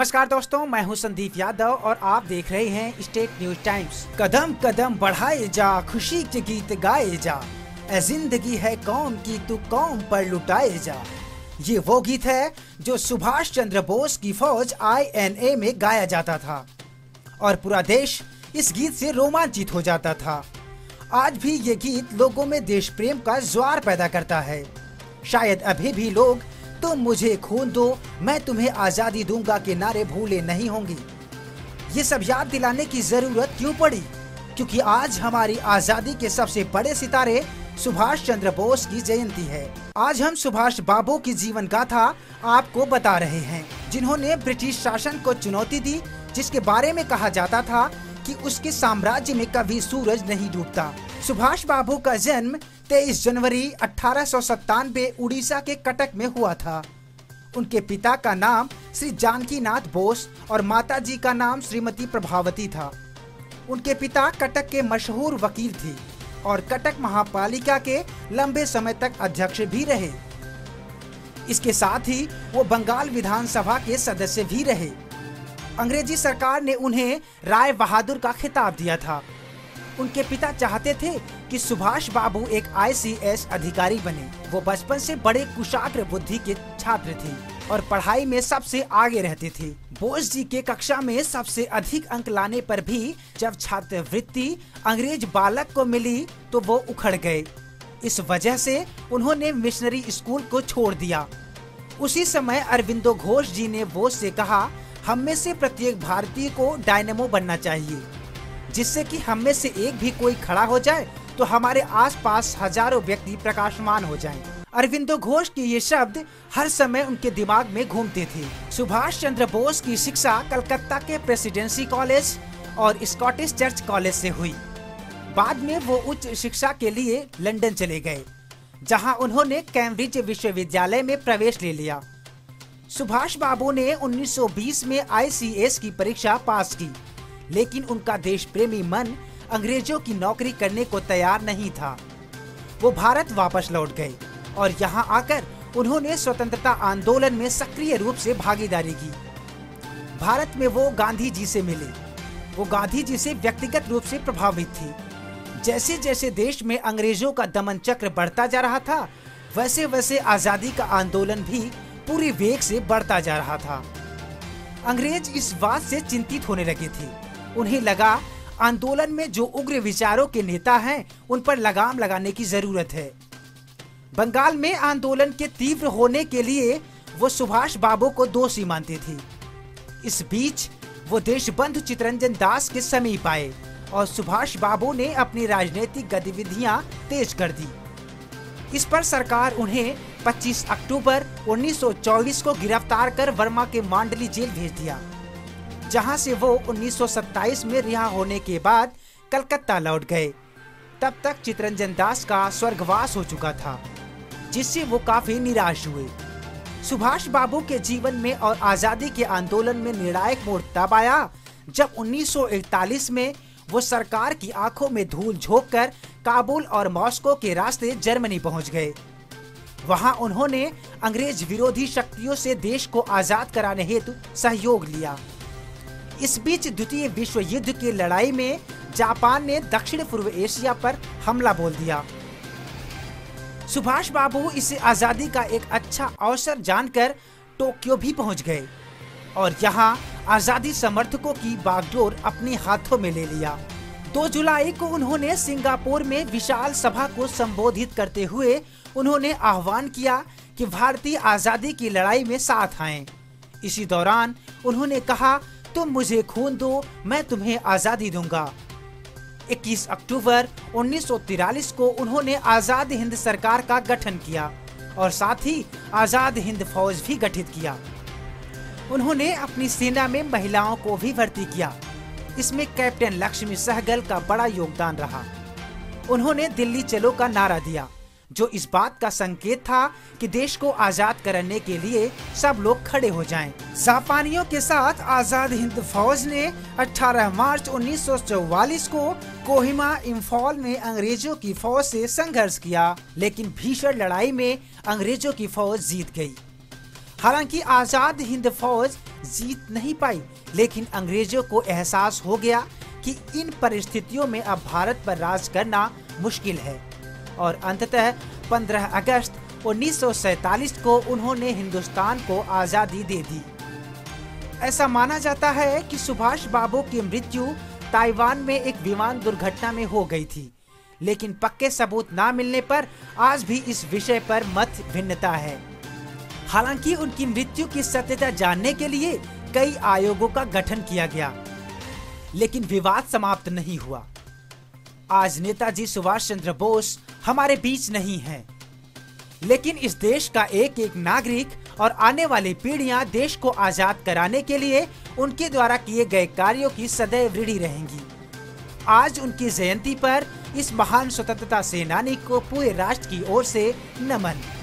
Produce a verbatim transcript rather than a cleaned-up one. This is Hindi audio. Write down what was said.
नमस्कार दोस्तों, मैं हूं संदीप यादव और आप देख रहे हैं स्टेट न्यूज टाइम्स। कदम कदम बढ़ाए जा, खुशी के गीत गाए जा, ए जिंदगी है कौम की तू कौम पर लुटाए जा। ये वो गीत है जो सुभाष चंद्र बोस की फौज आई एन ए में गाया जाता था और पूरा देश इस गीत से रोमांचित हो जाता था। आज भी ये गीत लोगों में देश प्रेम का ज्वार पैदा करता है। शायद अभी भी लोग तुम मुझे खून दो मैं तुम्हें आजादी दूंगा के नारे भूले नहीं होंगे। ये सब याद दिलाने की जरूरत क्यों पड़ी? क्योंकि आज हमारी आजादी के सबसे बड़े सितारे सुभाष चंद्र बोस की जयंती है। आज हम सुभाष बाबू की जीवन गाथा आपको बता रहे हैं, जिन्होंने ब्रिटिश शासन को चुनौती दी, जिसके बारे में कहा जाता था कि उसके साम्राज्य में कभी सूरज नहीं डूबता। सुभाष बाबू का जन्म तेईस जनवरी अठारह सौ सत्तानवे उड़ीसा के कटक में हुआ था। उनके पिता का नाम श्री जानकी नाथ बोस और माताजी का नाम श्रीमती प्रभावती था। उनके पिता कटक के मशहूर वकील थे और कटक महापालिका के लंबे समय तक अध्यक्ष भी रहे। इसके साथ ही वो बंगाल विधानसभा के सदस्य भी रहे। अंग्रेजी सरकार ने उन्हें राय बहादुर का खिताब दिया था। उनके पिता चाहते थे कि सुभाष बाबू एक आई सी एस अधिकारी बने। वो बचपन से बड़े कुशाग्र बुद्धि के छात्र थे और पढ़ाई में सबसे आगे रहते थे। बोस जी के कक्षा में सबसे अधिक अंक लाने पर भी जब छात्रवृत्ति अंग्रेज बालक को मिली तो वो उखड़ गए। इस वजह से उन्होंने मिशनरी स्कूल को छोड़ दिया। उसी समय अरविंदो घोष जी ने बोस से कहा, हम में से प्रत्येक भारतीय को डायनेमो बनना चाहिए, जिससे कि हम में से एक भी कोई खड़ा हो जाए तो हमारे आसपास हजारों व्यक्ति प्रकाशमान हो जाएं। अरविंदो घोष के ये शब्द हर समय उनके दिमाग में घूमते थे। सुभाष चंद्र बोस की शिक्षा कलकत्ता के प्रेसिडेंसी कॉलेज और स्कॉटिश चर्च कॉलेज से हुई। बाद में वो उच्च शिक्षा के लिए लंदन चले गए, जहां उन्होंने कैम्ब्रिज विश्वविद्यालय में प्रवेश ले लिया। सुभाष बाबू ने उन्नीस सौ बीस में आई सी एस की परीक्षा पास की, लेकिन उनका देश प्रेमी मन अंग्रेजों की नौकरी करने को तैयार नहीं था। वो भारत वापस लौट गए और यहाँ आकर उन्होंने स्वतंत्रता आंदोलन में सक्रिय रूप से भागीदारी की। भारत में वो गांधी जी से मिले। वो गांधी जी से व्यक्तिगत रूप से प्रभावित थी। जैसे जैसे देश में अंग्रेजों का दमन चक्र बढ़ता जा रहा था, वैसे वैसे आजादी का आंदोलन भी पूरी वेग से बढ़ता जा रहा था। अंग्रेज इस बात से चिंतित होने लगे थे। उन्हें लगा आंदोलन में जो उग्र विचारों के नेता हैं, उन पर लगाम लगाने की जरूरत है। बंगाल में आंदोलन के तीव्र होने के लिए वो सुभाष बाबू को दोषी मानते थे। इस बीच वो देशबंधु चित्तरंजन दास के समीप आए और सुभाष बाबू ने अपनी राजनीतिक गतिविधियां तेज कर दी। इस पर सरकार उन्हें पच्चीस अक्टूबर उन्नीस सौ चौबीस को गिरफ्तार कर वर्मा के मांडली जेल भेज दिया, जहां से वो उन्नीस सौ सत्ताईस में रिहा होने के बाद कलकत्ता लौट गए। तब तक चित्तरंजन दास का स्वर्गवास हो चुका था, जिससे वो काफी निराश हुए। सुभाष बाबू के जीवन में और आजादी के आंदोलन में निर्णायक मोड़ तब आया जब उन्नीस सौ इकतालीस में वो सरकार की आंखों में धूल झोंककर काबुल और मॉस्को के रास्ते जर्मनी पहुंच गए। वहां उन्होंने अंग्रेज विरोधी शक्तियों से देश को आजाद कराने हेतु सहयोग लिया। इस बीच द्वितीय विश्व युद्ध की लड़ाई में जापान ने दक्षिण पूर्व एशिया पर हमला बोल दिया। सुभाष बाबू इसे आजादी का एक अच्छा अवसर जानकर टोक्यो भी पहुंच गए और यहां आजादी समर्थकों की बागडोर अपने हाथों में ले लिया। दो जुलाई को उन्होंने सिंगापुर में विशाल सभा को संबोधित करते हुए उन्होंने आह्वान किया कि भारतीय आजादी की लड़ाई में साथ आएं। इसी दौरान उन्होंने कहा, तुम मुझे खून दो मैं तुम्हें आजादी दूंगा। इक्कीस अक्टूबर उन्नीस सौ तिरालीस को उन्होंने आजाद हिंद सरकार का गठन किया और साथ ही आजाद हिंद फौज भी गठित किया। उन्होंने अपनी सेना में महिलाओं को भी भर्ती किया। इसमें कैप्टन लक्ष्मी सहगल का बड़ा योगदान रहा। उन्होंने दिल्ली चलो का नारा दिया, जो इस बात का संकेत था कि देश को आजाद करने के लिए सब लोग खड़े हो जाएं। जापानियों के साथ आजाद हिंद फौज ने अठारह मार्च उन्नीस सौ चौवालीस को कोहिमा इंफॉल में अंग्रेजों की फौज से संघर्ष किया, लेकिन भीषण लड़ाई में अंग्रेजों की फौज जीत गई। हालांकि आजाद हिंद फौज जीत नहीं पाई, लेकिन अंग्रेजों को एहसास हो गया कि इन परिस्थितियों में अब भारत पर राज करना मुश्किल है और अंततः पंद्रह अगस्त उन्नीस सौ सैतालीस को उन्होंने हिंदुस्तान को आजादी दे दी। ऐसा माना जाता है कि सुभाष बाबू की मृत्यु ताइवान में एक विमान दुर्घटना में हो गई थी, लेकिन पक्के सबूत ना मिलने पर आज भी इस विषय पर मत भिन्नता है। हालांकि उनकी मृत्यु की सत्यता जानने के लिए कई आयोगों का गठन किया गया, लेकिन विवाद समाप्त नहीं हुआ। आज नेताजी सुभाष चंद्र बोस हमारे बीच नहीं हैं, लेकिन इस देश का एक एक नागरिक और आने वाली पीढ़ियां देश को आजाद कराने के लिए उनके द्वारा किए गए कार्यों की सदैव ऋणी रहेंगी। आज उनकी जयंती पर इस महान स्वतंत्रता सेनानी को पूरे राष्ट्र की ओर से नमन।